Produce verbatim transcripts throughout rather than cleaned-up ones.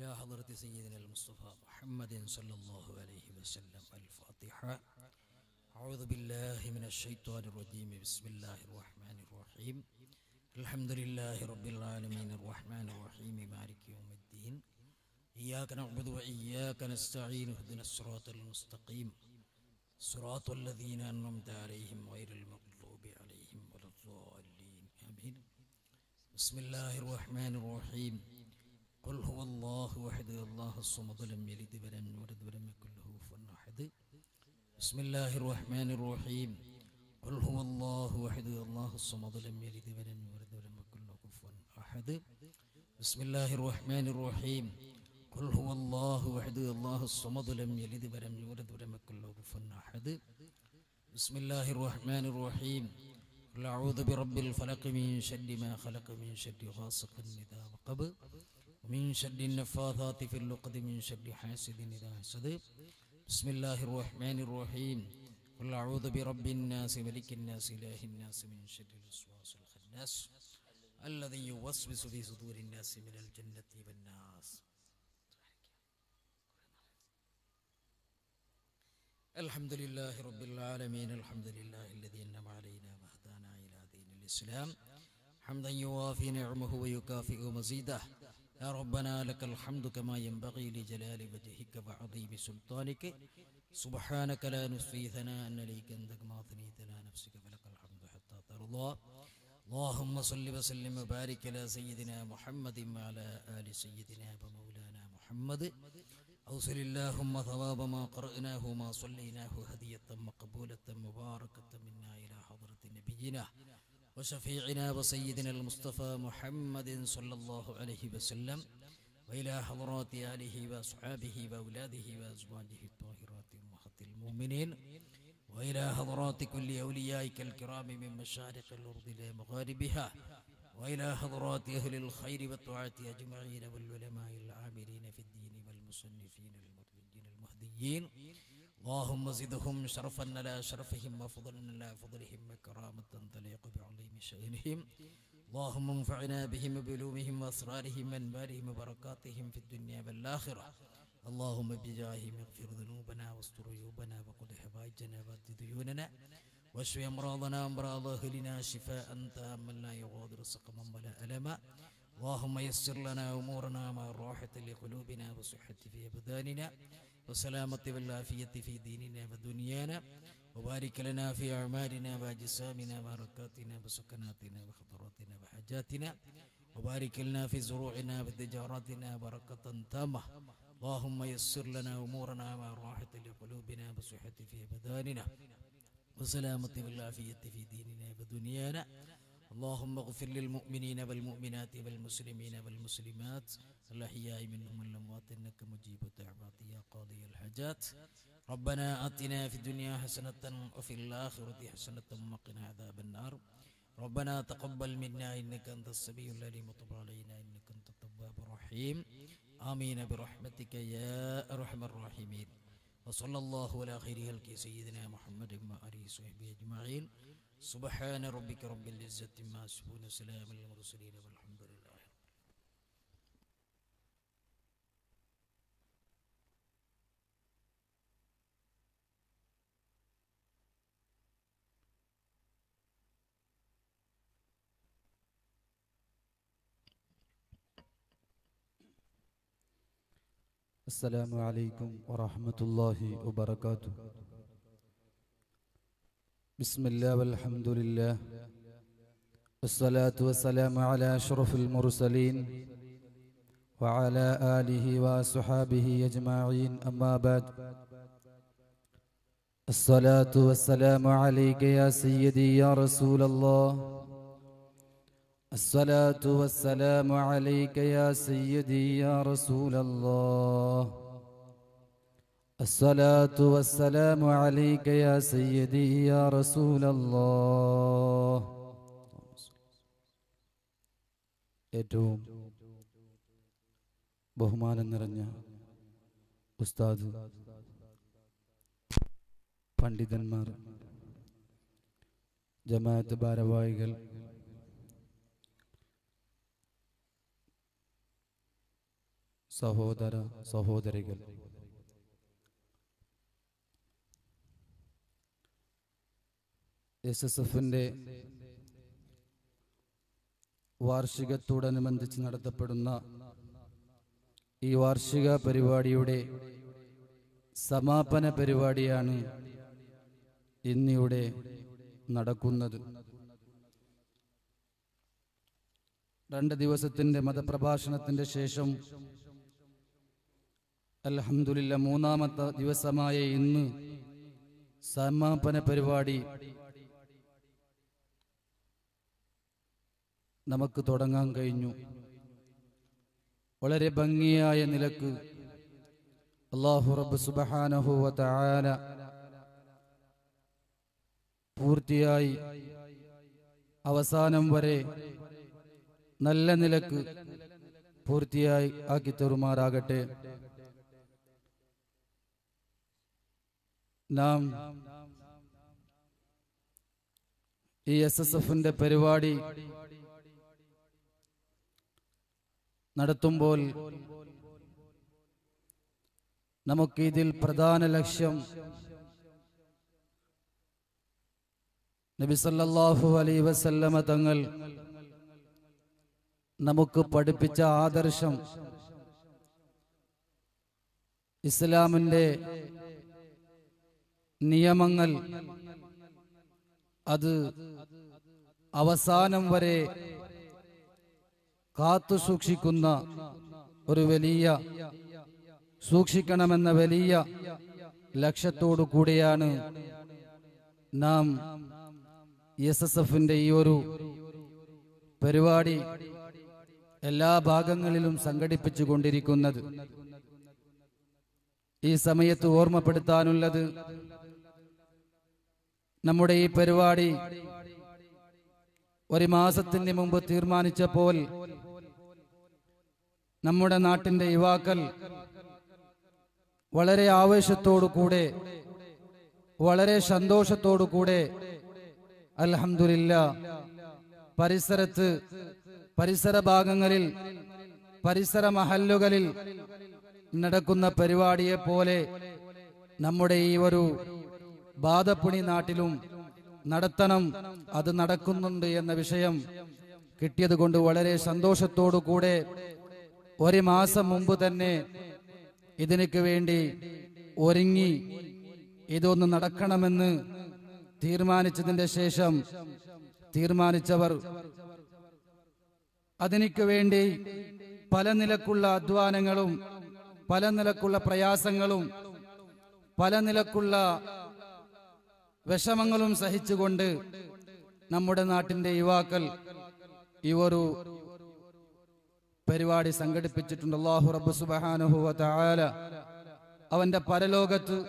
إلى حضرة سيدنا المصطفى محمد صلى الله عليه وسلم. الفاتحة. أعوذ بالله من الشيطان الرجيم. بسم الله الرحمن الرحيم. الحمد لله رب العالمين الرحمن الرحيم مالك يوم الدين. إياك نعبد وإياك نستعين. اهدنا الصراط المستقيم صراط الذين أنعمت عليهم غير المغضوب عليهم ولا الضالين. آمين. بسم الله الرحمن الرحيم. قل هو الله أحد الله الصمد لم يلد ولم يولد ولم يكن له كفوا أحد. بسم الله الرحمن الرحيم. قل هو الله أحد الله الصمد لم يلد ولم يولد ولم يكن له كفوا أحد. بسم الله الرحمن الرحيم. قل هو الله أحد الله الصمد لم يلد ولم يولد ولم يكن له كفوا أحد. بسم الله الرحمن الرحيم. قل أعوذ برب الفلق من شر ما خلق من شر غاسق إذا وقب ومن شر النفاثات في العقد من شر حاسد إذا حسد. بسم الله الرحمن الرحيم. قل أعوذ برب الناس ملك الناس إله الناس من شر الوسواس الخناس الذي يوسوس في صدور الناس من الجنة والناس. الحمد لله رب العالمين. الحمد لله الذي أنعم علينا وهدانا إلى دين الإسلام حمدا يوافي نعمه ويكافئ مزيده. يا ربنا لك الحمد كما ينبغي لجلال وجهك وعظيم سلطانك. سبحانك لا نحصي ثناء عليك أنت كما أثنيت على نفسك فلك الحمد حتى ترضى. اللهم صل وسلم وبارك على سيدنا محمد وعلى آل سيدنا ومولانا محمد. أوصل اللهم ثواب ما قرأناه وما صليناه هدية مقبولة مباركة منا إلى حضرة نبينا وشفيعنا وسيدنا المصطفى محمد صلى الله عليه وسلم وإلى حضرات آله وأصحابه وأولاده وأزواجه الطاهرات أمهات المؤمنين وإلى حضرات كل أوليائك الكرام من مشارق الأرض إلى مغاربها وإلى حضرات أهل الخير والطاعة أجمعين والعلماء العاملين في الدين والمصنفين المرجين المهديين. اللهم زدهم شرفا على شرفهم وفضلا على فضلهم وكرامة تليق بعظيم شأنهم. اللهم انفعنا بهم وبعلومهم وأسرارهم وأنوارهم وبركاتهم في الدنيا والآخرة. اللهم بجاههم اغفر ذنوبنا واستر عيوبنا وقض حوائجنا وأد ديوننا واشف أمراضنا وأمراض أهلنا شفاء تاما لا يغادر سقما ولا ألما. اللهم يسر لنا أمورنا مع الراحة لقلوبنا وصحة في أبداننا وسلامة والعافية في ديننا ودنيانا. وبارك لنا في أعمالنا وأجسامنا وحركاتنا وسكناتنا وخطراتنا وحاجاتنا. وبارك لنا في زروعنا وتجاراتنا بركة تامة. اللهم يسر لنا أمورنا مع الراحة لقلوبنا وصحة في أبداننا وسلامة والعافية في ديننا ودنيانا. اللهم اغفر للمؤمنين والمؤمنات والمسلمين والمسلمات الأحياء منهم والأموات إنك مجيب الدعوات يا قاضي الحاجات. ربنا آتنا في الدنيا حسنة وفي الآخرة حسنة وقنا عذاب النار. ربنا تقبل منا إنك أنت السميع العليم وتب علينا إنك أنت التواب الرحيم. آمين برحمتك يا أرحم الراحمين. وصلى الله على خير خلق سيدنا محمد وآله وصحبه أجمعين. سبحان ربك رب العزة عما يصفون وسلام على المرسلين والحمد لله. السلام عليكم ورحمة الله وبركاته. بسم الله والحمد لله والصلاة والسلام على أشرف المرسلين وعلى آله وصحابه أجمعين. أما بعد، الصلاة والسلام عليك يا سيدي يا رسول الله. الصلاة والسلام عليك يا سيدي يا رسول الله. الصلاة والسلام عليك يا سيدي يا رسول الله. ഏറ്റവും ബഹുമാനം നിറഞ്ഞ ഉസ്താദ്, പണ്ഡിതന്മാർ, ജമാഅത്ത് ഭാരവാഹികൾ, സഹോദര സഹോദരികൾ, എസ് എസ് എഫിൻ്റെ വാർഷികത്തോടനുബന്ധിച്ച് നടത്തപ്പെടുന്ന ഈ വാർഷിക പരിപാടിയുടെ സമാപന പരിപാടിയാണ് ഇന്നിവിടെ നടക്കുന്നത്. രണ്ട് ദിവസത്തിൻ്റെ മതപ്രഭാഷണത്തിൻ്റെ ശേഷം അൽഹംദുലില്ലാ മൂന്നാമത്തെ ദിവസമായ ഇന്ന് സമാപന പരിപാടി നമുക്ക് തുടങ്ങാൻ കഴിഞ്ഞു. വളരെ ഭംഗിയായ നിലക്ക് അല്ലാഹു റബ്ബ് സുബ്ഹാനഹു വ തആല പൂർത്തിയായി അവസാനം വരെ നല്ല നിലക്ക് പൂർത്തിയായി ആക്കി തരുമാറാകട്ടെ. നാം ഈ എസ് എസ് എഫിന്റെ പരിപാടി നടത്തുമ്പോൾ നമുക്ക് ഇതിൽ പ്രധാന ലക്ഷ്യം നബി സല്ലല്ലാഹു അലൈഹി വസല്ലമ തങ്ങൾ നമുക്ക് പഠിപ്പിച്ച ആദർശം, ഇസ്ലാമിന്റെ നിയമങ്ങൾ, അത് അവസാനം വരെ കാത്തു സൂക്ഷിക്കുന്ന ഒരു വലിയ സൂക്ഷിക്കണമെന്ന വലിയ ലക്ഷ്യത്തോടു കൂടിയാണ് നാം എസ് എസ് എഫിന്റെ ഈ ഒരു പരിപാടി എല്ലാ ഭാഗങ്ങളിലും സംഘടിപ്പിച്ചു കൊണ്ടിരിക്കുന്നത്. ഈ സമയത്ത് ഓർമ്മപ്പെടുത്താനുള്ളത്, നമ്മുടെ ഈ പരിപാടി ഒരു മാസത്തിന് മുമ്പ് തീരുമാനിച്ചപ്പോൾ നമ്മുടെ നാട്ടിന്റെ യുവാക്കൾ വളരെ ആവേശത്തോടു കൂടെ, വളരെ സന്തോഷത്തോടു കൂടെ അൽഹംദുലില്ലാ പരിസരത്ത്, പരിസര ഭാഗങ്ങളിൽ, പരിസര മഹല്ലുകളിൽ നടക്കുന്ന പരിപാടിയെ പോലെ നമ്മുടെ ഈ ഒരു ബാധപ്പുണി നാട്ടിലും നടത്തണം, അത് നടക്കുന്നുണ്ട് എന്ന വിഷയം കിട്ടിയത് കൊണ്ട് വളരെ സന്തോഷത്തോടു കൂടെ ഒരു മാസം മുമ്പ് തന്നെ ഇതിനു വേണ്ടി ഒരുങ്ങി ഇതൊന്ന് നടക്കണമെന്ന് തീരുമാനിച്ചതിന്റെ ശേഷം തീരുമാനിച്ചവർ അതിനു വേണ്ടി പല നിലക്കുള്ള അധ്വാനങ്ങളും പല നിലക്കുള്ള പ്രയാസങ്ങളും പല നിലക്കുള്ള വിഷമങ്ങളും സഹിച്ചുകൊണ്ട് നമ്മുടെ നാട്ടിന്റെ യുവാക്കൾ ഈ ഒരു പരിപാടി സംഘടിപ്പിച്ചിട്ടുണ്ട്. അല്ലാഹു റബ്ബ് സുബ്ഹാനഹു വ തആല അവന്റെ പരലോകത്ത്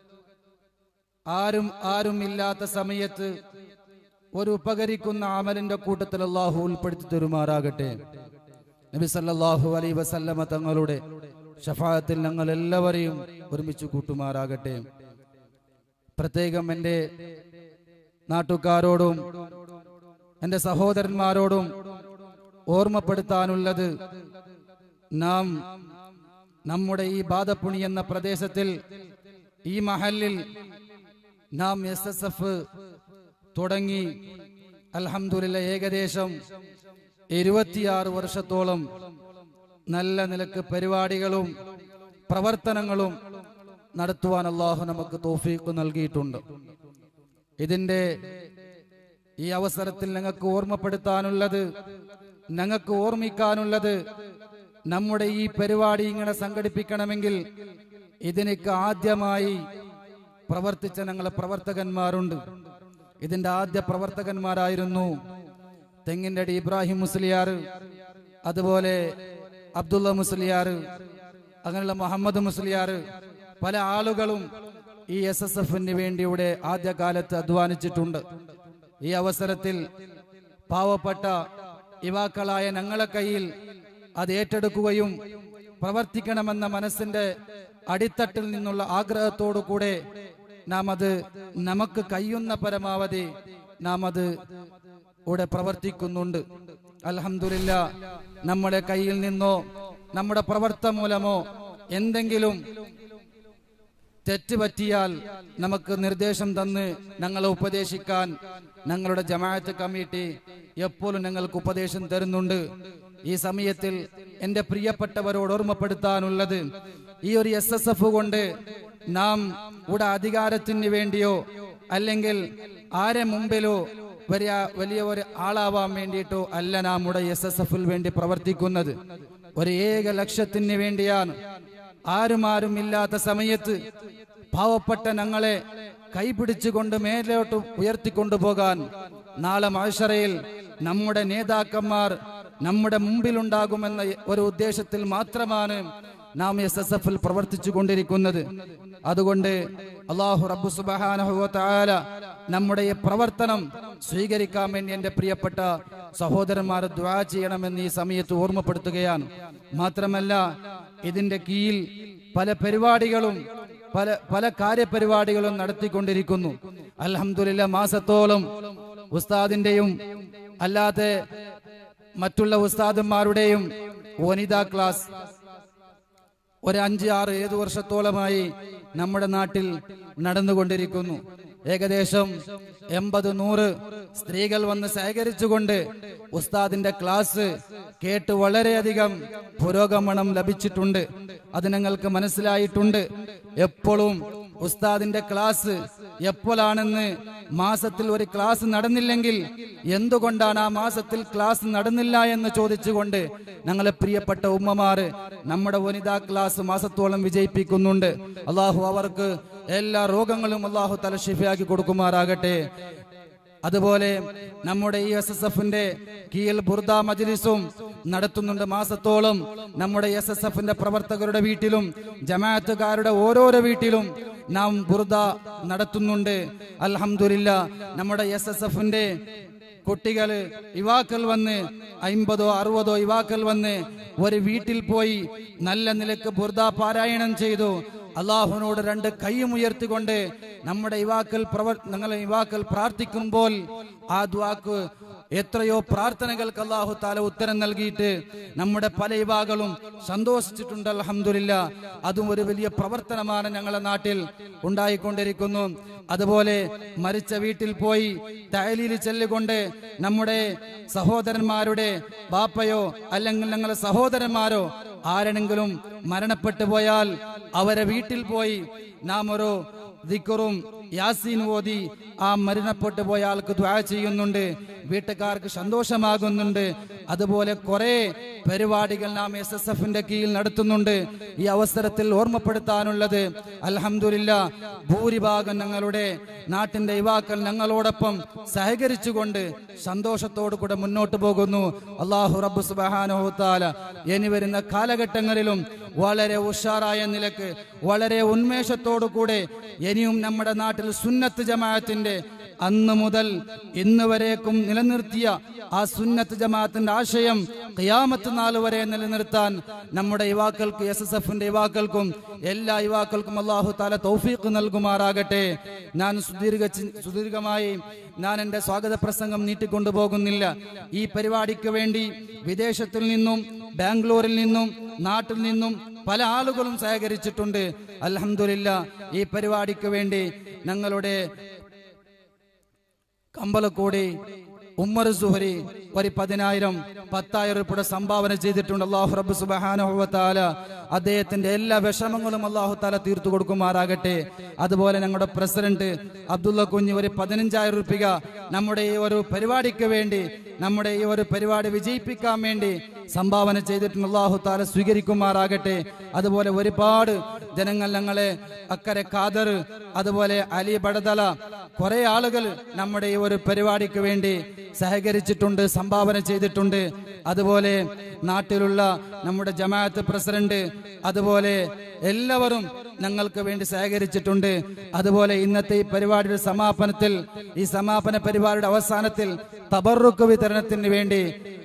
ആരും ആരും ഇല്ലാത്ത സമയത്ത് ഒരു ഉപകരിക്കുന്ന അമലിന്റെ കൂട്ടത്തിൽ അല്ലാഹു ഉൾപ്പെടുത്തി തരുമാറാകട്ടെ. നബി സല്ലല്ലാഹു അലൈഹി വസല്ലമ തങ്ങളുടെ ശഫാഅത്തിൽ ഞങ്ങൾ എല്ലാവരെയും ഒരുമിച്ച് കൂട്ടുമാറാകട്ടെ. പ്രത്യേകം എൻ്റെ നാട്ടുകാരോടും എൻ്റെ സഹോദരന്മാരോടും ഓർമ്മപ്പെടുത്താനുള്ളത്, നാം നമ്മുടെ ഈ ബാധപ്പുണി എന്ന പ്രദേശത്തിൽ, ഈ മഹല്ലിൽ നാം എസ് എസ് എഫ് തുടങ്ങി അൽഹംദുലില്ലാ ഏകദേശം ഇരുപത്തിയാറ് വർഷത്തോളം നല്ല നിലക്ക് പരിപാടികളും പ്രവർത്തനങ്ങളും നടത്തുവാൻ അല്ലാഹു നമുക്ക് തൗഫീഖ് നൽകിയിട്ടുണ്ട്. ഇതിന്റെ ഈ അവസരത്തിൽ ഞങ്ങൾക്ക് ഓർമ്മപ്പെടുത്താനുള്ളത്, ഞങ്ങൾക്ക് ഓർമ്മിക്കാനുള്ളത്, നമ്മുടെ ഈ പരിപാടി ഇങ്ങനെ സംഘടിപ്പിക്കണമെങ്കിൽ ഇതിനൊക്കെ ആദ്യമായി പ്രവർത്തിച്ച ഞങ്ങളെ പ്രവർത്തകന്മാരുണ്ട്. ഇതിന്റെ ആദ്യ പ്രവർത്തകന്മാരായിരുന്നു തെങ്ങിന്റെ അടി ഇബ്രാഹിം മുസ്ലിയാർ, അതുപോലെ അബ്ദുള്ള മുസ്ലിയാർ, അങ്ങനെയുള്ള മുഹമ്മദ് മുസ്ലിയാർ. പല ആളുകളും ഈ എസ് എസ് എഫിന് വേണ്ടി ഇവിടെ ആദ്യകാലത്ത് അധ്വാനിച്ചിട്ടുണ്ട്. ഈ അവസരത്തിൽ പാവപ്പെട്ട യുവാക്കളായ ഞങ്ങളെ കയ്യിൽ അത് ഏറ്റെടുക്കുകയും പ്രവർത്തിക്കണമെന്ന മനസ്സിന്റെ അടിത്തട്ടിൽ നിന്നുള്ള ആഗ്രഹത്തോടു കൂടെ നാം അത് നമുക്ക് കഴിയുന്ന പരമാവധി നാം അത് ഇവിടെ പ്രവർത്തിക്കുന്നുണ്ട്. അൽഹംദുലില്ലാ നമ്മുടെ കയ്യിൽ നിന്നോ നമ്മുടെ പ്രവർത്തനം മൂലമോ എന്തെങ്കിലും തെറ്റ് പറ്റിയാൽ നമുക്ക് നിർദ്ദേശം തന്ന് ഞങ്ങളെ ഉപദേശിക്കാൻ ഞങ്ങളുടെ ജമാഅത്ത് കമ്മിറ്റി എപ്പോഴും ഞങ്ങൾക്ക് ഉപദേശം തരുന്നുണ്ട്. ഈ സമയത്തിൽ എൻ്റെ പ്രിയപ്പെട്ടവരോട് ഓർമ്മപ്പെടുത്താനുള്ളത്, ഈ ഒരു എസ് എസ് എഫ് കൊണ്ട് നാം ഇവിടെ അധികാരത്തിന് വേണ്ടിയോ അല്ലെങ്കിൽ ആരെ മുമ്പിലോ വലിയ വലിയ ഒരു ആളാവാൻ വേണ്ടിയിട്ടോ അല്ല നാം ഇവിടെ എസ് എസ് എഫിൽ വേണ്ടി പ്രവർത്തിക്കുന്നത്. ഒരു ഏക ലക്ഷ്യത്തിന് വേണ്ടിയാണ്. ആരും ആരും ഇല്ലാത്ത സമയത്ത് പാവപ്പെട്ട ഞങ്ങളെ കൈപിടിച്ചുകൊണ്ട് മേലോട്ട് ഉയർത്തിക്കൊണ്ടുപോകാൻ നാളെ മഹ്ശറയിൽ നമ്മുടെ നേതാക്കന്മാർ നമ്മുടെ മുമ്പിലുണ്ടാകുമെന്ന ഒരു ഉദ്ദേശത്തിൽ മാത്രമാണ് നാം എസ് എസ് എഫിൽ പ്രവർത്തിച്ചു കൊണ്ടിരിക്കുന്നത്. അതുകൊണ്ട് അല്ലാഹു റബ്ബു സുബ്ഹാനഹു വ തആല നമ്മുടെ ഈ പ്രവർത്തനം സ്വീകരിക്കാൻ വേണ്ടി എൻ്റെ പ്രിയപ്പെട്ട സഹോദരന്മാർ ദുആ ചെയ്യണമെന്ന് ഈ സമയത്ത് ഓർമ്മപ്പെടുത്തുകയാണ്. മാത്രമല്ല, ഇതിന്റെ കീഴിൽ പല പരിപാടികളും പല പല കാര്യപരിപാടികളും നടത്തിക്കൊണ്ടിരിക്കുന്നു. അൽഹംദുലില്ലാഹ്, മാസത്തോളം ഉസ്താദിന്റെയും അല്ലാതെ മറ്റുള്ള ഉസ്താദന്മാരുടെയും വനിതാ ക്ലാസ് ഒരു അഞ്ച് ആറ് ഏഴു വർഷത്തോളമായി നമ്മുടെ നാട്ടിൽ നടന്നുകൊണ്ടിരിക്കുന്നു. ഏകദേശം എൺപത് നൂറ് സ്ത്രീകൾ വന്ന് സഹകരിച്ചുകൊണ്ട് ഉസ്താദിന്റെ ക്ലാസ് കേട്ട് വളരെയധികം പുരോഗമനം ലഭിച്ചിട്ടുണ്ട്. അത് ഞങ്ങൾക്ക് മനസ്സിലായിട്ടുണ്ട്. എപ്പോഴും ഉസ്താദിന്റെ ക്ലാസ് എപ്പോഴാണെന്ന് മാസത്തിൽ ഒരു ക്ലാസ് നടന്നില്ലെങ്കിൽ എന്തുകൊണ്ടാണ് ആ മാസത്തിൽ ക്ലാസ് നടന്നില്ല എന്ന് ചോദിച്ചുകൊണ്ട് ഞങ്ങളെ പ്രിയപ്പെട്ട ഉമ്മമാര് നമ്മുടെ വനിതാ ക്ലാസ് മാസത്തോളം വിജയിപ്പിക്കുന്നുണ്ട്. അള്ളാഹു അവർക്ക് എല്ലാ രോഗങ്ങളും അള്ളാഹു തല ശിഫയാക്കി കൊടുക്കുമാറാകട്ടെ. അതുപോലെ നമ്മുടെ ഈ എസ് എസ് എഫിന്റെ കീഴിൽ ബുർദ മജ്ലിസും നടത്തുന്നുണ്ട്. മാസത്തോളം നമ്മുടെ എസ് എസ് എഫിന്റെ പ്രവർത്തകരുടെ വീട്ടിലും ജമാഅത്തുകാരുടെ ഓരോരോ വീട്ടിലും നാം ബുർദ നടത്തുന്നുണ്ട്. അൽഹംദുലില്ലാഹ്, നമ്മുടെ എസ് എസ് എഫിന്റെ കുട്ടികള് യുവാക്കൾ വന്ന് അമ്പതോ അറുപതോ യുവാക്കൾ വന്ന് ഒരു വീട്ടിൽ പോയി നല്ല നിലക്ക് ബുർദ പാരായണം ചെയ്തു. അള്ളാഹുവിനോട് രണ്ട് കൈയും ഉയർത്തിക്കൊണ്ട് നമ്മുടെ യുവാക്കൾ പ്രവർ ഞങ്ങളെ യുവാക്കൾ പ്രാർത്ഥിക്കുമ്പോൾ ആ ദുആക്ക് എത്രയോ പ്രാർത്ഥനകൾക്ക് അല്ലാഹു തആല ഉത്തരം നൽകിയിട്ട് നമ്മുടെ പല യുവാക്കളും സന്തോഷിച്ചിട്ടുണ്ട്. അൽഹംദുലില്ലാഹ്, അതും ഒരു വലിയ പ്രവർത്തനമാണ് ഞങ്ങളുടെ നാട്ടിൽ ഉണ്ടായിക്കൊണ്ടിരിക്കുന്നു. അതുപോലെ മരിച്ച വീട്ടിൽ പോയി തഹ്ലീൽ ചൊല്ലിക്കൊണ്ട് നമ്മുടെ സഹോദരന്മാരുടെ ബാപ്പയോ അല്ലെങ്കിൽ ഞങ്ങളുടെ സഹോദരന്മാരോ ആരെങ്കിലും മരണപ്പെട്ടു പോയാൽ അവരെ വീട്ടിൽ പോയി നാം ഒരു ദിക്റും യാസീൻ ഓതി ആ മരണപ്പെട്ടു പോയ ആൾക്ക് ദുആ ചെയ്യുന്നുണ്ട്. വീട്ടുകാർക്ക് സന്തോഷമാകുന്നുണ്ട്. അതുപോലെ കുറെ പരിപാടികൾ നാം എസ് എസ് എഫിന്റെ കീഴിൽ നടത്തുന്നുണ്ട്. ഈ അവസരത്തിൽ ഓർമ്മപ്പെടുത്താനുള്ളത്, അൽഹംദുലില്ലാഹ്, ഭൂരിഭാഗം ഞങ്ങളുടെ നാട്ടിന്റെ യുവാക്കൾ ഞങ്ങളോടൊപ്പം സഹകരിച്ചുകൊണ്ട് സന്തോഷത്തോടു കൂടെ മുന്നോട്ട് പോകുന്നു. അല്ലാഹു റബ്ബ് സുബ്ഹാനഹു വ തആല ഇനി വരുന്ന കാലഘട്ടങ്ങളിലും വളരെ ഉഷാറായ നിലക്ക് വളരെ ഉന്മേഷത്തോടു കൂടെ ഇനിയും നമ്മുടെ നാട്ടിൽ സുന്നത്ത് ജമാഅത്തിന്റെ അന്ന് മുതൽ ഇന്ന് വരേക്കും നിലനിർത്തിയ ആ സുന്നത്ത് ജമാഅത്തിന്റെ ആശയം ഖിയാമത്ത് നാൾ വരെ നിലനിർത്താൻ നമ്മുടെ യുവാക്കൾക്ക്, എസ് എസ് എഫിന്റെ യുവാക്കൾക്കും എല്ലാ യുവാക്കൾക്കും അല്ലാഹു തആല തൗഫീഖ് നൽകുമാറാകട്ടെ. ഞാൻ സുദീർഘ സുദീർഘമായി ഞാൻ എൻ്റെ സ്വാഗത പ്രസംഗം നീട്ടിക്കൊണ്ടുപോകുന്നില്ല. ഈ പരിപാടിക്ക് വേണ്ടി വിദേശത്തിൽ നിന്നും ബാംഗ്ലൂരിൽ നിന്നും നാട്ടിൽ നിന്നും പല ആളുകളും സഹകരിച്ചിട്ടുണ്ട്. അൽഹംദുലില്ലാഹ്, ഈ പരിപാടിക്ക് വേണ്ടി ഞങ്ങളുടെ കമ്പലക്കൂടി ഉമ്മർ സുഹരി ഒരു പതിനായിരം പത്തായിരം രൂപയുടെ സംഭാവന ചെയ്തിട്ടുണ്ട്. അല്ലാഹു റബ്ബ് സുബ്ഹാനഹു വ തആല അദ്ദേഹത്തിന്റെ എല്ലാ വിഷമങ്ങളും അല്ലാഹു തആല തീർത്തു കൊടുക്കുമാറാകട്ടെ. അതുപോലെ ഞങ്ങളുടെ പ്രസിഡന്റ് അബ്ദുള്ള കുഞ്ഞ് ഒരു പതിനഞ്ചായിരം രൂപ നമ്മുടെ ഈ ഒരു പരിപാടിക്ക് വേണ്ടി, നമ്മുടെ ഈ ഒരു പരിപാടി വിജയിപ്പിക്കാൻ വേണ്ടി സംഭാവന ചെയ്തിട്ടുണ്ട്. അല്ലാഹു തആല സ്വീകരിക്കുമാറാകട്ടെ. അതുപോലെ ഒരുപാട് ജനങ്ങൾ ഞങ്ങളെ അക്കരെ ഖാദർ, അതുപോലെ അലി ബടതല, കുറെ ആളുകൾ നമ്മുടെ ഈ ഒരു പരിപാടിക്ക് വേണ്ടി സഹകരിച്ചിട്ടുണ്ട്, സംഭാവന ചെയ്തിട്ടുണ്ട്. അതുപോലെ നാട്ടിലുള്ള നമ്മുടെ ജമാഅത്ത് പ്രസിഡന്റ്, അതുപോലെ എല്ലാവരും ഞങ്ങൾക്ക് വേണ്ടി സഹകരിച്ചിട്ടുണ്ട്. അതുപോലെ ഇന്നത്തെ ഈ പരിപാടിയുടെ സമാപനത്തിൽ, ഈ സമാപന പരിപാടിയുടെ അവസാനത്തിൽ തബറുക്ക് വിതരണത്തിന് വേണ്ടി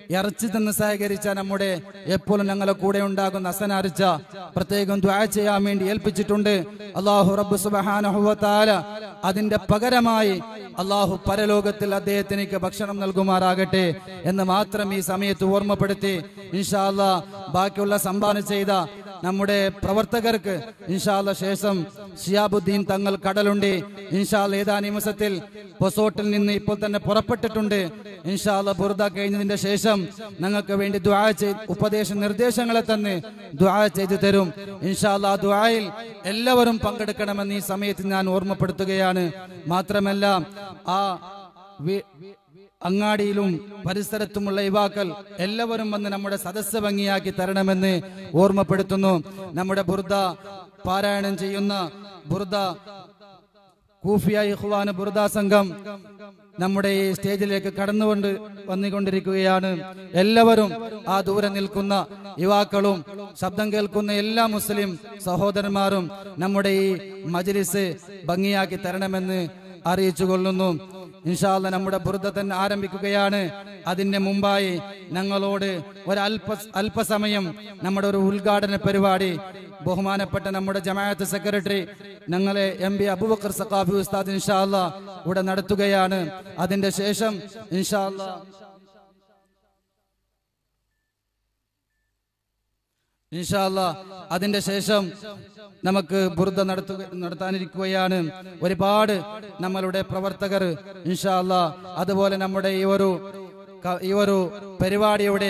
ഇറച്ചി തന്ന് സഹകരിച്ച നമ്മുടെ എപ്പോഴും ഞങ്ങളെ കൂടെ ഉണ്ടാകുന്ന അസനാരിച്ച പ്രത്യേകം ദുആ ചെയ്യാൻ വേണ്ടി ഏൽപ്പിച്ചിട്ടുണ്ട്. അല്ലാഹു റബ്ബ് സുബ്ഹാനഹു വ തആല അതിന്റെ പകരമായി അല്ലാഹു പരലോകത്തിൽ അദ്ദേഹത്തിനേക്ക് ഭക്ഷണം നൽകുമാറാകട്ടെ എന്ന് മാത്രം ഈ സമയത്ത് ഓർമ്മപ്പെടുത്തി ഇൻഷാ അല്ലാഹ് ബാക്കിയുള്ള സംഭാവന ചെയ്ത നമ്മുടെ പ്രവർത്തകർക്ക് ഇൻഷാ അല്ലാഹ് ശേഷം ശിയാബുദ്ദീൻ തങ്ങൾ കടലുണ്ട് ഇൻഷാ അല്ലാഹ് ഏതാനും നിമിഷത്തിൽ പൊസോട്ടിൽ നിന്ന് ഇപ്പോൾ തന്നെ പുറപ്പെട്ടിട്ടുണ്ട്. ഇൻഷാ അല്ലാഹ് ബുർദ കഴിഞ്ഞതിന്റെ ശേഷം ഞങ്ങൾക്ക് വേണ്ടി ദുആ ചെയ്ത് ഉപദേശ നിർദ്ദേശങ്ങളെ തന്ന് ദുആ ചെയ്തു തരും. ഇൻഷാ അല്ലാഹ് ദുആയിൽ എല്ലാവരും പങ്കെടുക്കണമെന്ന് ഈ സമയത്ത് ഞാൻ ഓർമ്മപ്പെടുത്തുകയാണ്. മാത്രമല്ല ആ അങ്ങാടിയിലും പരിസരത്തുമുള്ള യുവാക്കൾ എല്ലാവരും വന്ന് നമ്മുടെ സദസ്സ് ഭംഗിയാക്കി തരണമെന്ന് ഓർമ്മപ്പെടുത്തുന്നു. നമ്മുടെ ബുർദ പാരായണം ചെയ്യുന്ന ബുർദ കൂഫിയ ഇഖ്വാൻ ബുർദ സംഘം നമ്മുടെ ഈ സ്റ്റേജിലേക്ക് കടന്നുകൊണ്ട് വന്നുകൊണ്ടിരിക്കുകയാണ്. എല്ലാവരും ആ ദൂരെ നിൽക്കുന്ന യുവാക്കളും ശബ്ദം കേൾക്കുന്ന എല്ലാ മുസ്ലിം സഹോദരന്മാരും നമ്മുടെ ഈ മജ്ലിസ് ഭംഗിയാക്കി തരണമെന്ന് അറിയിച്ചു കൊള്ളുന്നു. ഇൻഷാ അല്ലാഹ് നമ്മുടെ ബുർദ തന്നെ ആരംഭിക്കുകയാണ്. അതിന്റെ മുമ്പായി ഞങ്ങളോട് ഒരല്പ അല്പസമയം നമ്മുടെ ഒരു ഉദ്ഘാടന പരിപാടി ബഹുമാനപ്പെട്ട നമ്മുടെ ജമാഅത്ത് സെക്രട്ടറി ഞങ്ങളെ എം ബി അബൂബക്കർ സഖാഫി ഉസ്താദ് ഇൻഷാ അല്ലാഹ് ഇവിടെ നടത്തുകയാണ്. അതിന്റെ ശേഷം ഇൻഷാ അല്ലാഹ് ഇൻഷാ അല്ലാഹ് അതിന്റെ ശേഷം നമുക്ക് ബുർദ നടത്തുക നടത്താനിരിക്കുകയാണ്. ഒരുപാട് നമ്മളുടെ പ്രവർത്തകർ ഇൻഷാ അല്ലാഹ് അതുപോലെ നമ്മുടെ ഈ ഒരു ഈ ഒരു പരിപാടിയുടെ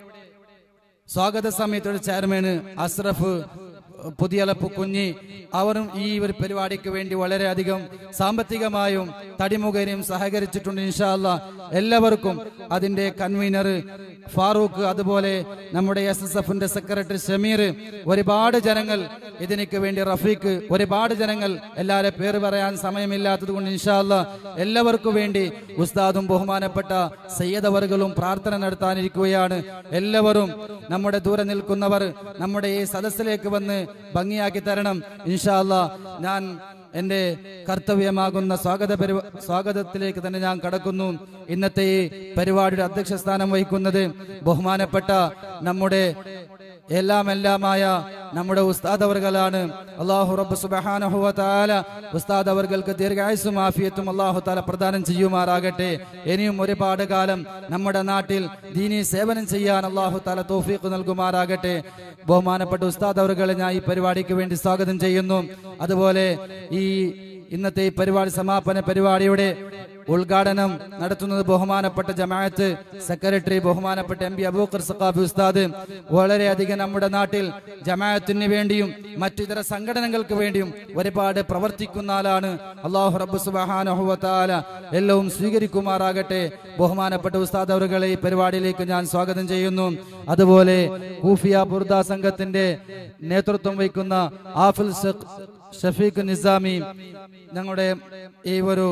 സ്വാഗത സമിതിയുടെ ചെയർമാന് അസ്രഫ് പുതിയലപ്പ് കുഞ്ഞി അവരും ഈ ഒരു പരിപാടിക്ക് വേണ്ടി വളരെയധികം സാമ്പത്തികമായും തടിമുഖേനയും സഹകരിച്ചിട്ടുണ്ട്. ഇൻഷാ അല്ലാഹ് എല്ലാവർക്കും അതിന്റെ കൺവീനർ ഫാറൂഖ് അതുപോലെ നമ്മുടെ എസ് എസ് എഫിന്റെ സെക്രട്ടറി ഷമീർ ഒരുപാട് ജനങ്ങൾ ഇതിനു വേണ്ടി റഫീഖ് ഒരുപാട് ജനങ്ങൾ എല്ലാവരുടെ പേര് പറയാൻ സമയമില്ലാത്തത് കൊണ്ട് ഇൻഷാ അല്ലാഹ് എല്ലാവർക്കും വേണ്ടി ഉസ്താദും ബഹുമാനപ്പെട്ട സയ്യിദ് അവറുകളും പ്രാർത്ഥന നടത്താനിരിക്കുകയാണ്. എല്ലാവരും നമ്മുടെ ദൂരെ നിൽക്കുന്നവർ നമ്മുടെ ഈ സദസ്സിലേക്ക് വന്ന് ഭംഗിയാക്കി തരണം. ഇൻഷാ അല്ലാഹ് ഞാൻ എന്റെ കർത്തവ്യമാകുന്ന സ്വാഗത സ്വാഗതത്തിലേക്ക് തന്നെ ഞാൻ കടക്കുന്നു. ഇന്നത്തെ ഈ പരിപാടിയുടെ അധ്യക്ഷ സ്ഥാനം വഹിക്കുന്നത് ബഹുമാനപ്പെട്ട നമ്മുടെ എല്ലാം എല്ലാമായ നമ്മുടെ ഉസ്താദ് അവർകളാണ്. അല്ലാഹു റബ്ബ് സുബ്ഹാനഹു വ തആല ഉസ്താദ് അവർകൾക്ക് ദീർഘായുസ്സും ആഫിയത്തും അല്ലാഹു തആല പ്രദാനം ചെയ്യുമാറാകട്ടെ. ഇനിയും ഒരുപാട് കാലം നമ്മുടെ നാട്ടിൽ ദീനി സേവനം ചെയ്യാൻ അല്ലാഹു തആല തൗഫീഖ് നൽകുമാറാകട്ടെ. ബഹുമാനപ്പെട്ട ഉസ്താദ് അവർകളെ ഞാൻ ഈ പരിപാടിക്ക് വേണ്ടി സ്വാഗതം ചെയ്യുന്നു. അതുപോലെ ഈ ഇന്നത്തെ ഈ പരിപാടി സമാപന പരിപാടിയുടെ ഉദ്ഘാടനം നടത്തുന്നത് ബഹുമാനപ്പെട്ട ജമാഅത്ത് സെക്രട്ടറി ബഹുമാനപ്പെട്ട എം ബി അബൂബക്കർ സഖാഫി ഉസ്താദ് വളരെയധികം നമ്മുടെ നാട്ടിൽ ജമാഅത്തിന് വേണ്ടിയും മറ്റിതര സംഘടനകൾക്ക് വേണ്ടിയും ഒരുപാട് പ്രവർത്തിക്കുന്ന ആളാണ്. അല്ലാഹു റബ്ബ് സുബ്ഹാനഹു വ തആല എല്ലാം സ്വീകരിക്കുമാറാകട്ടെ. ബഹുമാനപ്പെട്ട ഉസ്താദ് അവറുകളെ ഈ പരിപാടിയിലേക്ക് ഞാൻ സ്വാഗതം ചെയ്യുന്നു. അതുപോലെ കൂഫിയ ബുർദ സംഘത്തിന്റെ നേതൃത്വം വഹിക്കുന്ന ആഫിൽ ഷഫീഖ് നിസാമി ഞങ്ങളുടെ ഈ ഒരു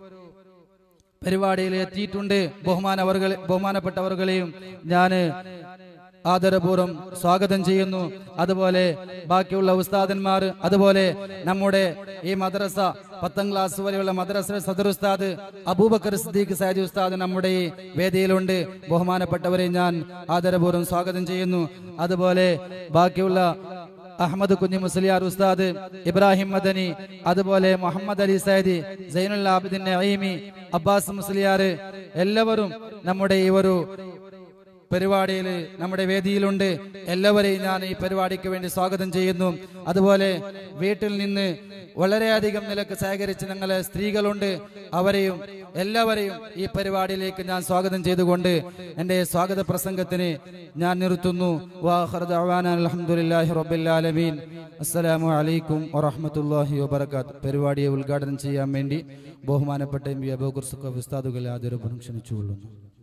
പരിപാടിയിൽ എത്തിയിട്ടുണ്ട്. ബഹുമാന അവർകളെ ബഹുമാനപ്പെട്ടവர்களെയും ഞാൻ ആദരപൂർവ്വം സ്വാഗതം ചെയ്യുന്നു. അതുപോലെ ബാക്കിയുള്ള ഉസ്താദന്മാർ അതുപോലെ നമ്മുടെ ഈ മദ്രസ പത്താം ക്ലാസ് വരെയുള്ള മദ്രസ സദർ ഉസ്താദ് അബൂബക്കർ സിദ്ദീഖ് സാജി ഉസ്താദ് നമ്മുടെ ഈ വേദിയിലുണ്ട്. ബഹുമാനപ്പെട്ടവരെ ഞാൻ ആദരപൂർവ്വം സ്വാഗതം ചെയ്യുന്നു. അതുപോലെ ബാക്കിയുള്ള അഹമ്മദ് കുഞ്ഞി മുസ്ലിയാർ ഉസ്താദ് ഇബ്രാഹിം മദനി അതുപോലെ മുഹമ്മദ് അലി സൈദി സൈനുൽ ആബിദിൻ നഈമി അബ്ബാസ് മുസ്ലിയാർ എല്ലാവരും നമ്മുടെ ഈ ഒരു പരിപാടിയിൽ നമ്മുടെ വേദിയിലുണ്ട്. എല്ലാവരെയും ഞാൻ ഈ പരിപാടിക്ക് വേണ്ടി സ്വാഗതം ചെയ്യുന്നു. അതുപോലെ വീട്ടിൽ നിന്ന് വളരെയധികം നിലക്ക് സഹകരിച്ച് ഞങ്ങളെ സ്ത്രീകളുണ്ട്. അവരെയും എല്ലാവരെയും ഈ പരിപാടിയിലേക്ക് ഞാൻ സ്വാഗതം ചെയ്തുകൊണ്ട് എൻ്റെ സ്വാഗത പ്രസംഗത്തിന് ഞാൻ നിർത്തുന്നു. വാഖിറു ദഅവാനാ അൽഹംദുലില്ലാഹി റബ്ബിൽ ആലമീൻ. അസ്സലാമു അലൈക്കും വറഹ്മത്തുള്ളാഹി വബറകാതുഹു. പരിപാടിയെ ഉദ്ഘാടനം ചെയ്യാൻ വേണ്ടി ബഹുമാനപ്പെട്ട എം ബി അബൂബക്കർ സഖാഫി ഉസ്താദുകളെ ആദരപൂർവ്വം ക്ഷണിച്ചുകൊള്ളുന്നു.